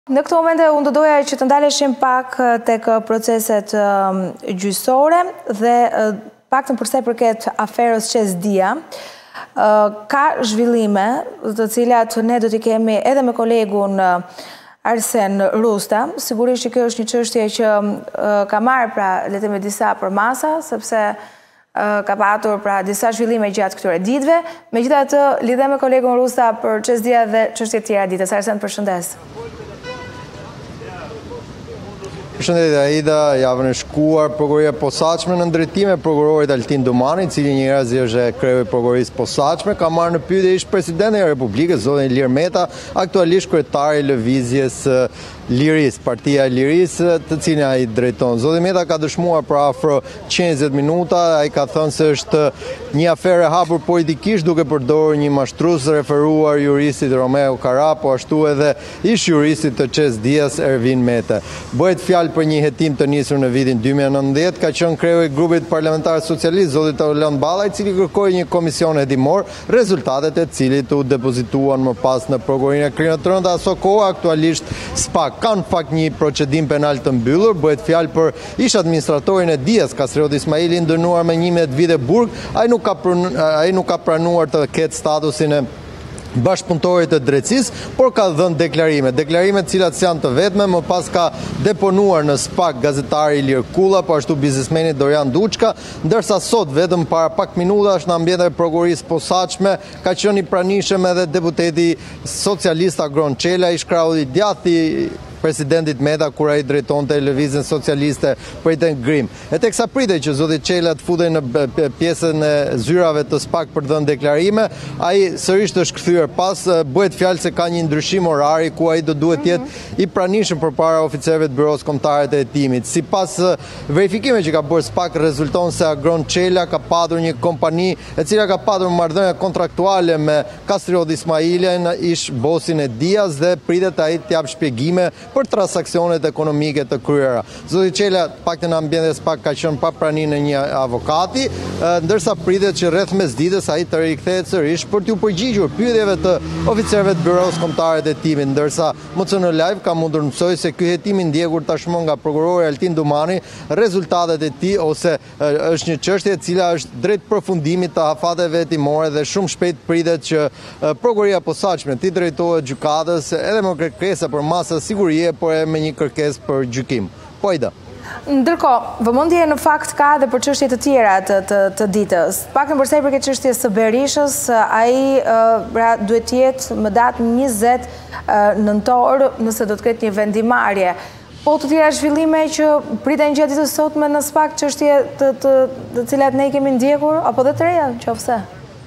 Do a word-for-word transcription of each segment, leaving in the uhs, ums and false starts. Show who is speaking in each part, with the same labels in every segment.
Speaker 1: Në këtë momente unë do doja që të ndaleshim pak tek proceset gjyqësore dhe paktën për sa i përket aferës Qesdia. Ka zhvillime të cilat ne do t'i kemi edhe me kolegun Arsen Rusta. Sigurisht që kjo është një çështje që ka marrë pra le të themi disa përmasa, sepse ka patur pra disa zhvillime gjatë këtyre ditëve. Megjithatë, lidhem me kolegun Rusta për Qesdia dhe çështje tjera ditës. Arsen, përshëndes.
Speaker 2: Përshëndetje Aida, javën e shkuar prokuroria e posaçme në ndërtime prokurorit Altin Domani, i cili njëherë është kreu i prokurorisë posaçme, ka marrë në pyetje ish presidenti i Republikës, zotin Ilir Meta, aktualisht kryetari i lëvizjes Liris, Partia e Liris, të cilin ai drejton. Zoti Meta ka dëshmuar për afro njëzet minuta, ai ka thënë se është një aferë e hapur politikisht duke përdorur një mashtrues referuar juristit Romeo Kara, po ashtu edhe ish juristit të Qesdias Ervin Mete. Bëhet fjalë për një hetim të nisur në vitin dy mijë e nëntëdhjetë, ka qenë kreu i grupit parlamentar socialist zoti Orlando Balla, i cili kërkoi një komision hetimor, rezultatet e cilit u depozituan më pas në prokurorinë e Krimeve të Rënda. Aso kohë aktualisht SPAK ka në fakt një procedim penal të mbyllur, bëhet fjalë për ish administratorin e Dias, Kastrioti Ismaili, ndënuar me njëmbëdhjetë vite burg. Ai nuk ka ai nuk ka pranuar të ketë statusin e bashkëpunëtorit të drejtësisë, por ka dhënë deklarime. Deklarime të cilat janë të vetme, më pas ka deponuar në SPAK gazetari Ilir Kulla, po ashtu biznesmeni Dorian Duçka, ndërsa sot vetëm para pak minutash në ambientin e prokurorisë posaçme ka qenë i pranishëm edhe deputeti socialist Agron Çela, ish krau i djathtë i presidentit Meta kur ai drejtonte lëvizjen socialiste për të ngrim. E teksa pritej që zoti Çela të futej në pjesën e zyrave të SPAK për të dhënë deklarime, ai sërish është kthyer pas, bëhet fjalë se ka një ndryshim orari ku ai do duhet të jetë i pranishëm përpara oficerëve të Byros Kombëtare të Hetimit. Sipas verifikimeve që ka bërë SPAK, rezulton se Agron Çela ka patur një kompani e cila ka patur marrëdhënie kontraktuale me Kastrioti Ismailin, ish bosin e Dias, dhe pritet ai të jap shpjegime për transaksionet ekonomike të kryera. Zoti Çela, paktën në ambientin e SPAK, ka qenë pa praninë e një avokati, ndërsa pritet që rreth mesditës ai të rikthehet sërish për t'u përgjigjur pyetjeve të oficerëve të Byros Kombëtare të Hetimit, ndërsa M C N Live ka mundur të mësoj se ky hetim i ndjekur tashmë nga prokurori Altin Domani, rezultatet e tij ose është një çështje e cila është drejt përfundimit të afateve hetimore dhe shumë shpejt pritet që prokuroria posaçme t'i drejtohet gjykatës edhe me kërkesa për masa sigurie, por e me një kërkesë për gjykim. Po Aida.
Speaker 1: Ndërkohë, vëmendje në fakt ka edhe për çështje të tjera të, të, të ditës. Paktën për sa i përket çështjes së Berishës, ai pra duhet të jetë më datë njëzet nëntor nëse do të ketë një vendimarrje. Po të tjera zhvillime që priten gjatë ditës sotme në SPAK, çështje të, të, të cilat ne i kemi ndjekur apo dhe të reja, qofse?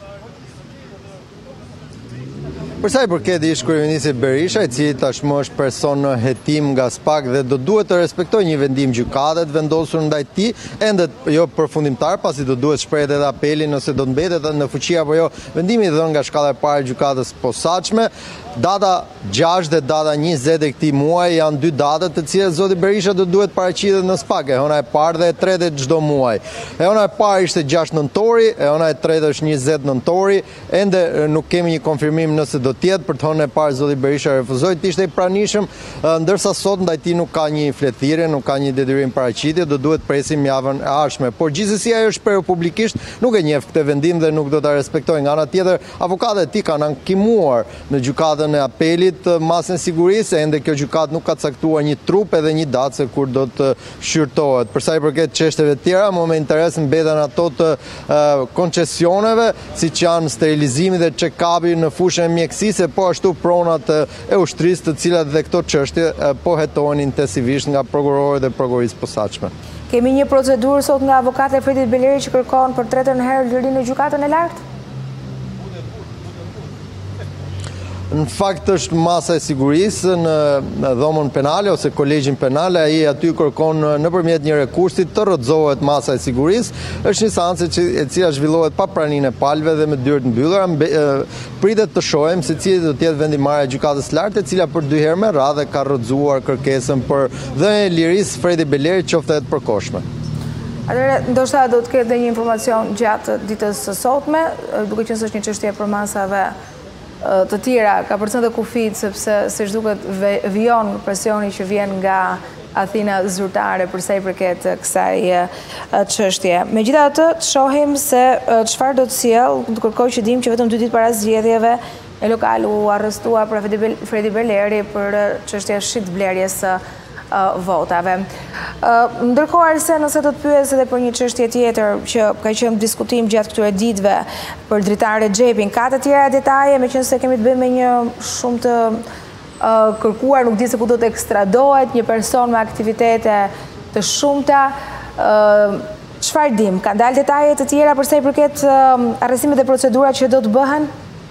Speaker 2: Për sa i përket ish kryeministri Berisha, i cili tashmë është person në hetim nga SPAK dhe do duhet të respektojë një vendim gjykate të vendosur ndaj tij, ende jo përfundimtar, pasi do duhet shprehet edhe apeli nëse do të mbetet në fuqi apo jo vendimi i dhënë nga shkalla e parë e gjykatës posaçme. Data gjashtë dhe data njëzet e këtij muaji janë dy datat të cilat zoti Berisha do duhet paraqitet në SPAK. E hëna e parë dhe e tretë e çdo muaj. E hëna e parë ishte gjashtë nëntori, e hëna e tretë është njëzet nëntori. Ende nuk kemi një konfirmim nëse do të jetë, për të hënën e parë zoti Berisha refuzoi të ishte i pranishëm, ndërsa sot ndaj tij nuk ka një fletëthirrje, nuk ka një detyrim paraqitje, do duhet presim javën e ardhshme. Por gjithsesi ajo është shprehur publikisht, nuk e njeh këtë vendim dhe nuk do ta respektojë. Nga ana tjetër, avokatët e tij kanë ankimuar në gjykatën e apelit masën sigurisë, ende kjo gjykatë nuk ka caktuar një trup edhe një datë se kur do të shqyrtohet. Për sa i përket çështjeve të tjera, më me interes mbeten ato të uh, koncesioneve, siç janë sterilizimi dhe check-upi në fushën e mjekësisë, po ashtu pronat e ushtrisë, të cilat dhe këto çështje uh, po hetohen intensivisht nga prokurorët dhe prokurorisë posaçme.
Speaker 1: Kemi një procedurë sot nga avokati Efredit Beleri që kërkon për tretën herë lirinë në gjykatën e lartë?
Speaker 2: Në fakt është masa e sigurisë në dhomën penale ose kolegjin penale, ai aty kërkon nëpërmjet një rekursi të rrëzohet masa e sigurisë. Është një seancë e cila zhvillohet pa praninë e palëve dhe me dyert mbyllura. Pritet të shohim se cili do të jetë vendimarrja e gjykatës së lartë, e cila për dy herë me radhë ka rrëzuar kërkesën për dhënien e lirisë Fredi Beleri, qoftë edhe të përkohshme.
Speaker 1: Atëherë, ndoshta do të ketë dhe një informacion gjatë ditës së sotme, duke qenë se është një çështje për masave të tjera, ka përcën dhe kufit, sepse se shduket vijon presioni që vjen nga Athina zyrtare përsa i përket kësaj çështje. Megjithatë, të shohim se çfarë do të sjell, të kërkoj që dim që vetëm dy ditë para zgjedhjeve në lokal u arrestua për Fredi Beleri për çështje shitblerjes së votave. Ndërkohë Arsen, nëse do të pyes edhe për një çështje tjetër që ka qenë diskutim gjatë këtyre ditëve për dritarin Rexhepin, ka të tjera detaje, meqense kemi të bëjmë me një shumë të kërkuar, nuk di se ku do të ekstradohet një person me aktivitete të shumta. Çfarë dim? Ka dalë detaje të tjera përsa i përket arrestimet dhe procedurat që do të bëhen?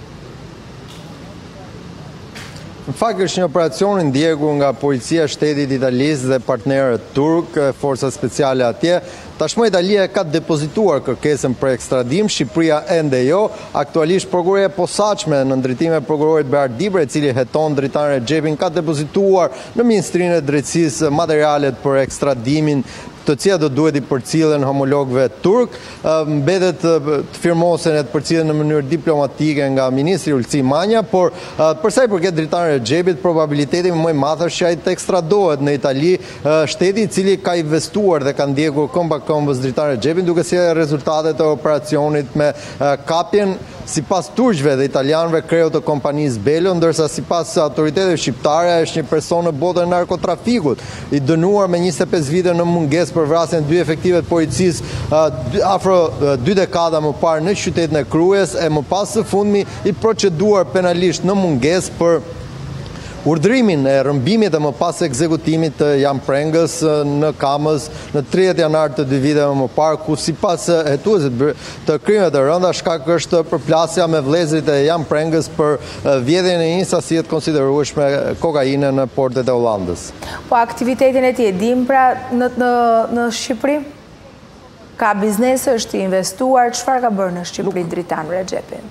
Speaker 2: Në fakt është një operacion i ndjekur nga policia e shtetit italisë dhe partnerët turk, forca speciale atje. Tashmë Italia ka depozituar kërkesën për ekstradim, Shqipëria ende jo. Aktualisht prokuroria e posaçme në ndërtimin e prokurorit Beat Dibre, i cili heton dritarin Rexhepin, ka depozituar në Ministrinë e Drejtësisë materialet për ekstradimin, të cilat do duhet i përcillen homologëve turk. Mbetet të firmosen e të përcillen në mënyrë diplomatike nga ministri Ulci Manja, por përsa i përket dritarit Rexhepit, probabiliteti më i madh është që ai të ekstradohet në Itali, shteti i cili ka investuar dhe ka ndjekur këmbë këmbës dritarin Rexhepin, duke sjellë rezultatet e operacionit me kapjen sipas turqëve dhe italianëve kreu të kompanisë Belo, ndërsa sipas autoriteteve shqiptare është një person në botën e narkotrafikut, i dënuar me njëzet e pesë vite në mungesë për vrasjen e dy efektive të policisë afro dy dekada më parë në qytetin e Krujes, e më pas së fundmi i proceduar penalisht në mungesë për urdhrimin e rrëmbimit dhe më pas ekzekutimit të Jan Prengës në Kamës në tridhjetë janar të dy viteve më parë, ku sipas hetuesit të krimeve të rënda shkak është përplasja me vëllezërit e Jan Prengës për vjedhjen e një sasie të konsiderueshme kokaine në portet e Hollandës.
Speaker 1: Po aktivitetin e tij e dim pra në në në Shqipëri? Ka biznes, është i investuar, çfarë ka bërë në Shqipëri dritan Rexhepi?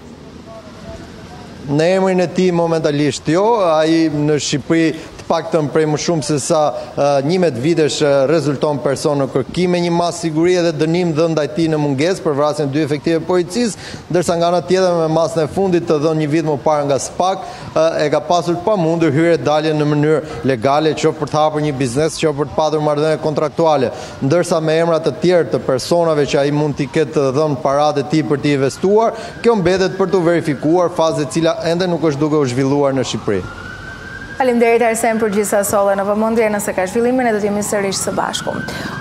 Speaker 2: Në emrin e tij momentalisht jo, ai në Shqipëri të paktën prej më shumë se sa njëmbëdhjetë vitesh rezulton person në kërkim me një masë sigurie dhe dënim dhënë ndaj tij në mungesë për vrasjen e dy efektive policisë, ndërsa nga ana tjetër me masën e fundit të dhënë një vit më parë nga SPAK e ka pasur të pamundur hyrje dalje në mënyrë legale, qoftë për të hapur një biznes, qoftë për të patur marrëdhënie kontraktuale, ndërsa me emra të tjerë të personave që ai mund t'i ketë dhënë paratë e tij për t'i investuar, kjo mbetet për të verifikuar, fazë e cila ende nuk është duke u zhvilluar në Shqipëri.
Speaker 1: Faleminderit Arsen për gjithsa solle në vëmendje, nëse ka zhvillimin ne do të jemi sërish së bashku.